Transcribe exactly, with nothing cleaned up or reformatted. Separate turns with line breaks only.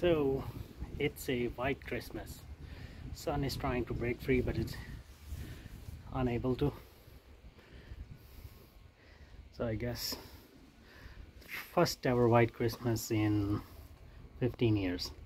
So it's a white Christmas. Sun is trying to break free, but it's unable to. So I guess first ever white Christmas in fifteen years.